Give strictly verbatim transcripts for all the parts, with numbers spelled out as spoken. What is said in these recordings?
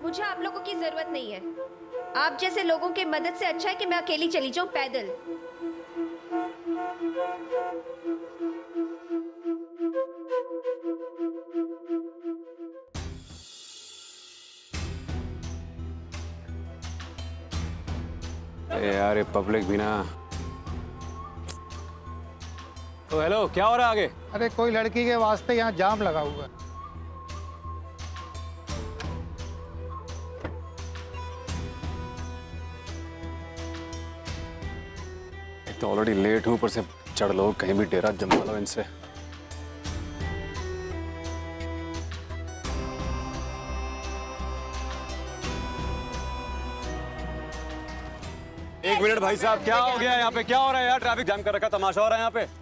मुझे आप लोगों की जरूरत नहीं है। आप जैसे लोगों की मदद से अच्छा है कि मैं अकेली चली जाऊं पैदल। यार ये पब्लिक भी ना। तो हेलो, क्या हो रहा है आगे? अरे कोई लड़की के वास्ते यहाँ जाम लगा हुआ है। एक तो ऑलरेडी लेट हूँ, ऊपर से चढ़ लो, कहीं भी डेरा जमा लो इनसे। एक मिनट भाई साहब, क्या हो गया यहाँ पे? क्या हो रहा है यार? ट्रैफिक जाम कर रखा, तमाशा हो रहा है यहाँ पे।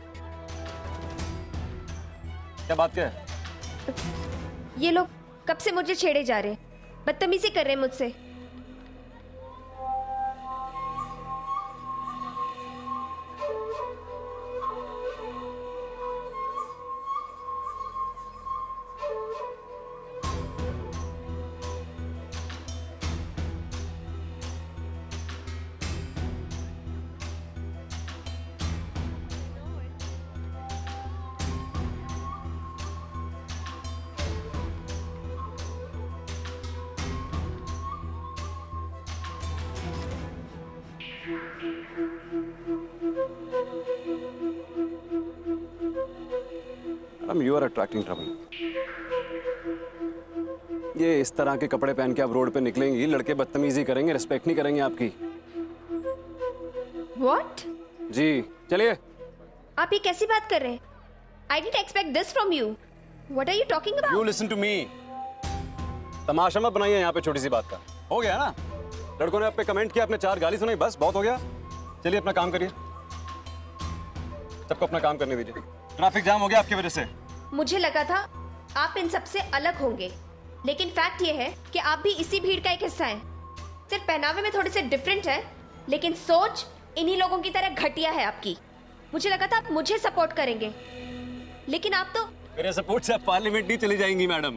क्या बात क्या है? ये लोग कब से मुझे छेड़े जा रहे हैं, बदतमीजी कर रहे हैं मुझसे। Madam, you are attracting trouble. ये इस तरह के कपड़े पहन के आप रोड पे निकलेंगी, लड़के बदतमीजी करेंगे, रिस्पेक्ट नहीं करेंगे आपकी। What? जी चलिए। आप ये कैसी बात कर रहे हैं? I didn't expect this from you. What are you talking about? You listen to me. तमाशा मत बनाइए यहाँ पे छोटी सी बात का। हो गया ना? लड़कों ने आप पे कमेंट किया, आपने चार गाली सुनाई, बस बहुत हो गया। चलिए अपना काम करिए, सबको अपना काम करने दीजिए। ट्रैफिक जाम हो गया आपकी वजह से। मुझे लगा था आप इन सबसे अलग होंगे, लेकिन फैक्ट ये है कि आप भी इसी भीड़ का एक हिस्सा हैं। सिर्फ पहनावे में थोड़े से डिफरेंट है, लेकिन सोच इन्हीं लोगों की तरह घटिया है आपकी। मुझे लगा था आप मुझे सपोर्ट करेंगे, लेकिन आप तो मेरे सपोर्ट से आप पार्लियामेंट नहीं चली जाएंगी मैडम।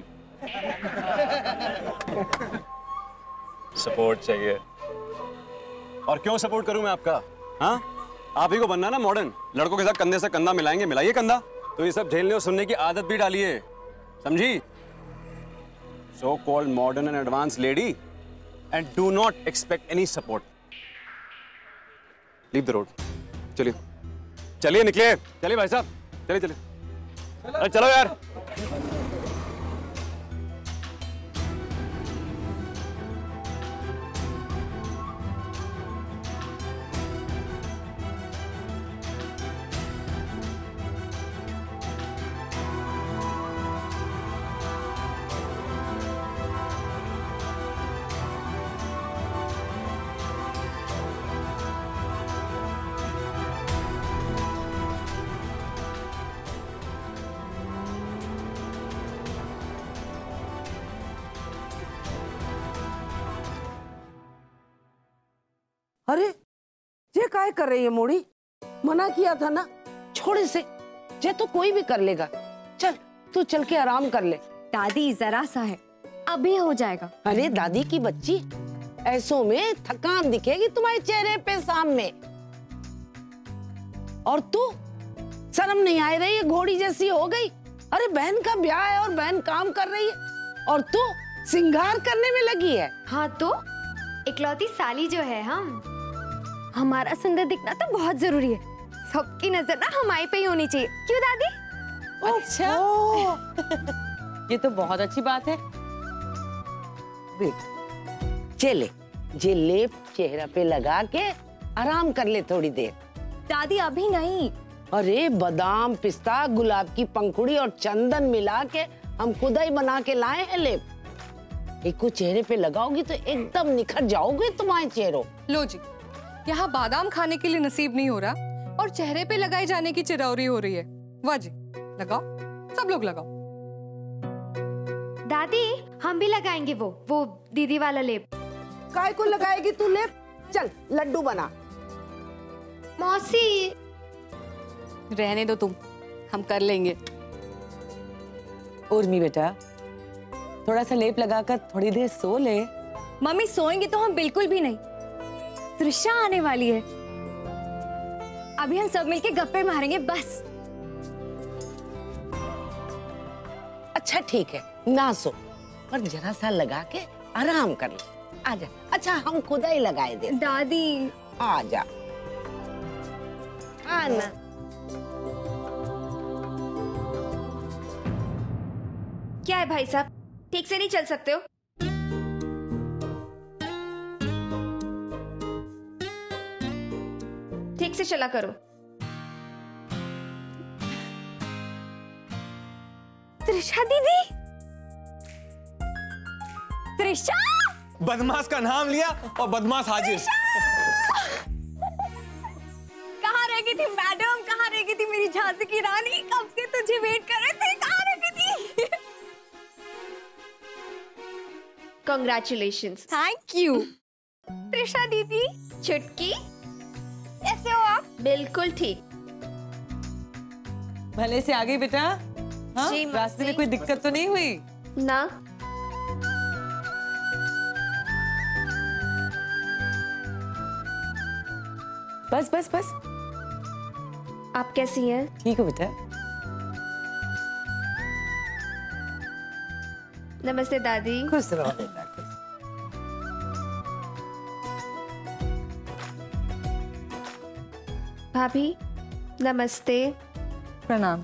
सपोर्ट चाहिए, और क्यों सपोर्ट करूं मैं आपका? हाँ, आप ही को बनना ना मॉडर्न, लड़कों के साथ कंधे से कंधा मिलाएंगे, मिलाइए कंधा। तो ये सब झेलने और सुनने की आदत भी डालिए, समझी? So called modern and advance lady, and do not expect any support. Leave the road. चलिए चलिए, निकलिए, चलिए भाई साहब, चलिए चलिए। अरे चलो यार। अरे ये काय कर रही है मोड़ी? मना किया था ना, छोड़ इसे, ये तो कोई भी कर लेगा। चल तू चल के आराम कर ले। दादी जरा सा है, अभी हो जाएगा। अरे दादी की बच्ची, ऐसों में थकान दिखेगी तुम्हारे चेहरे पे सामने। और तू शर्म नहीं आ रही है, घोड़ी जैसी हो गई। अरे बहन का ब्याह है और बहन काम कर रही है, और तू सिंगार करने में लगी है। हाँ तो इकलौती साली जो है हम, हमारा सुंदर दिखना तो बहुत जरूरी है। सबकी नजर ना हमारे पे ही होनी चाहिए, क्यों दादी? अच्छा ये तो बहुत अच्छी बात है। बेटा चले, जे लेप चेहरा पे लगा के आराम कर ले थोड़ी देर। दादी अभी नहीं। अरे बादाम, पिस्ता, गुलाब की पंखुड़ी और चंदन मिला के हम खुद ही बना के लाए हैं लेप। एक को चेहरे पे लगाओगी तो एकदम निखर जाओगे तुम्हारे चेहरों। लो जी, यहाँ बादाम खाने के लिए नसीब नहीं हो रहा और चेहरे पे लगाए जाने की चिरौरी हो रही है। वाह जी, लगाओ, सब लोग लगाओ। दादी हम भी लगाएंगे वो वो दीदी वाला लेप। काय को लगाएगी तू लेप? चल लड्डू बना। मौसी रहने दो तुम, हम कर लेंगे। उर्मी बेटा, थोड़ा सा लेप लगाकर थोड़ी देर सो ले। मम्मी सोएंगे तो हम बिल्कुल भी नहीं। त्रिशा आने वाली है, अभी हम सब मिलके गप्पे मारेंगे बस। अच्छा ठीक है, ना सो, पर जरा सा लगा के आराम कर ले। आजा। अच्छा हम खुद ही लगाए दे। दादी आजा। आना। क्या है भाई साहब, ठीक से नहीं चल सकते हो? ठीक से चला करो। त्रिशा दीदी, त्रिशा! बदमाश का नाम लिया और बदमाश हाजिर। कहाँ रह गई थी मैडम, कहाँ रह गई थी मेरी झांसी की रानी? कब से तुझे वेट कर रहे थे, कहाँ रह गई थी? Congratulations. Thank you. त्रिशा दीदी, चुटकी कैसे हो आप? बिल्कुल ठीक। भले से आ गई बेटा। हाँ? जी, रास्ते में कोई दिक्कत तो नहीं हुई? ना। बस बस बस। आप कैसी हैं? ठीक हो बेटा। नमस्ते दादी। खुश रहो बेटा। भाभी नमस्ते। प्रणाम।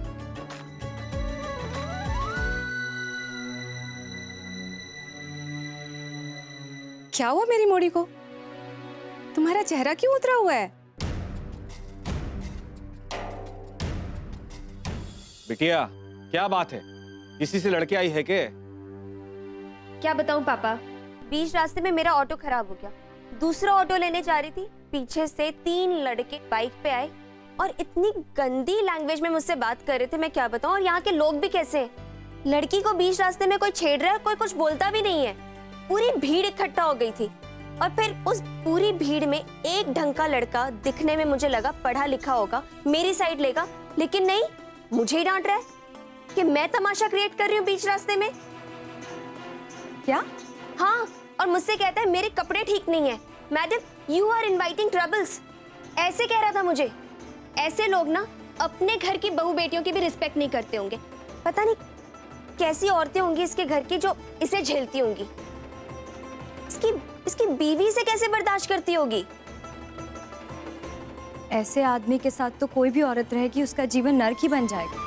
क्या हुआ मेरी मोड़ी को? तुम्हारा चेहरा क्यों उतरा हुआ है? बिटिया क्या बात है, किसी से लड़के आई है के? क्या बताऊं पापा, बीच रास्ते में मेरा ऑटो खराब हो गया। दूसरा ऑटो लेने जा रही थी, पीछे से तीन लड़के बाइक पे आए और इतनी गंदी लैंग्वेज में मुझसे बात कर रहे थे, मैं क्या बताऊं। और यहाँ के लोग भी कैसे हैं। लड़की को बीच रास्ते में कोई छेड़ रहा है, कोई कुछ बोलता भी नहीं है। पूरी भीड़ इकट्ठा हो गई थी और फिर उस पूरी भीड़ में एक ढंग का लड़का, दिखने में मुझे लगा पढ़ा लिखा होगा, मेरी साइड लेगा, लेकिन नहीं, मुझे ही डांट रहा है कि मैं तमाशा क्रिएट कर रही हूँ बीच रास्ते में। क्या? हाँ, और मुझसे कहता है मेरे कपड़े ठीक नहीं है। Madam, you are inviting troubles, ऐसे कह रहा था मुझे। ऐसे लोग ना अपने घर की बहू बेटियों की भी रिस्पेक्ट नहीं करते होंगे। पता नहीं कैसी औरतें होंगी इसके घर की जो इसे झेलती होंगी। इसकी इसकी बीवी से कैसे बर्दाश्त करती होगी। ऐसे आदमी के साथ तो कोई भी औरत रहेगी उसका जीवन नर्क ही बन जाएगा।